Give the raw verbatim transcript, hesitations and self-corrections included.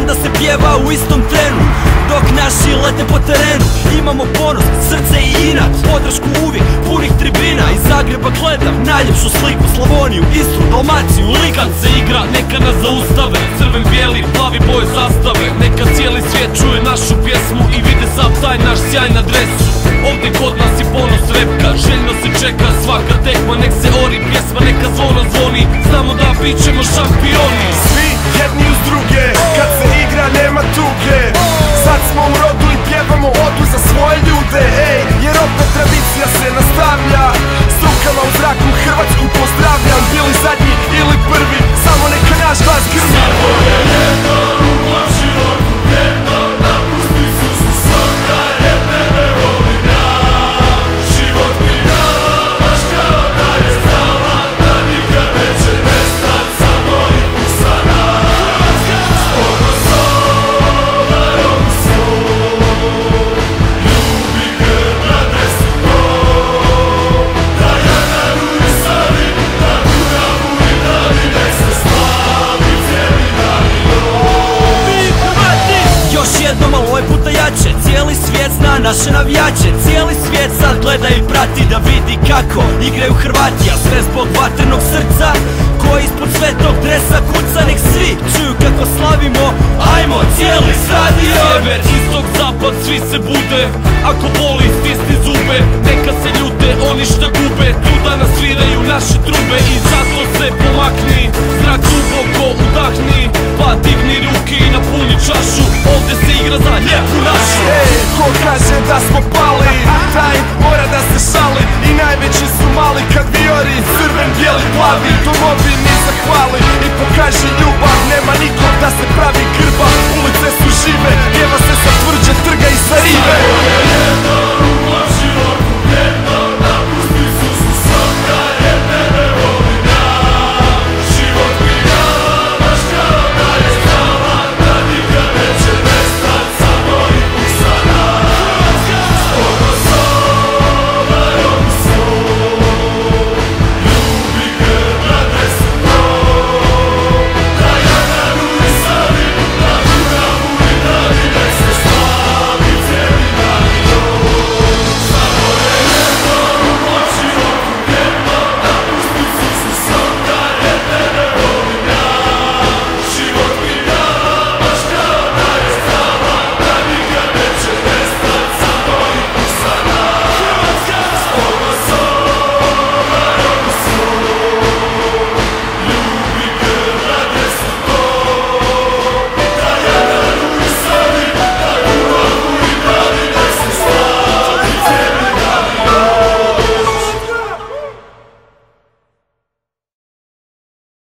onda se pjeva u istom trenu, dok naši lete po terenu. Imamo ponos, srce i inat, podršku uvijek, punih tribina. Iz Zagreba gledam najljepšu sliku, Slavoniju, Istru, Dalmaciju, Liku. Kad se igra, neka nas zaustave, crven, bijeli, plavi boje zastave. Neka cijeli svijet čuje našu pjesmu i vide sav taj naš sjaj na dresu. Ovdje kod nas je ponos repka, željno se čeka svaka tekma. Nek se ori pjesma, neka zvono zvoni, znamo da bit ćemo šampioni. Svi jedni uz druge, kad se igra nema tuge. Sad smo u rodu i pjevamo odu za svoje ljude, ej, jer opet tradicija se nastavlja. S rukama u zraku Hrvatsku pozdravljam, bili zadnji ili prvi, samo neka naš glas grmi. Cijeli svijet zna naše navijače, cijeli svijet sad gleda i prati da vidi kako igraju Hrvati, a sve zbog vatrenog srca koji ispod svetog dresa kuca. Nek svi čuju kako slavimo, ajmo cijeli stadion. Sjever, istok, zapad, svi se bude, ako boli stisni zube. Neka se ljute oni šta gube, tu danas sviraju naše trube. I zato se pomakni, zrak duboko udahni, pa digni ruki i napuni čašu. Ovdje se igra za lijepu našu. Ej, ko kaže da smo pali, taj mora da se šali. I najveći su mali kad viori, crven, bijeli, plavi. Domovini zahvali i pokaži ljubav, nema nikog da se pravi grba. Ulice su žive, pjeva se sa tvrđe trga i sa rive.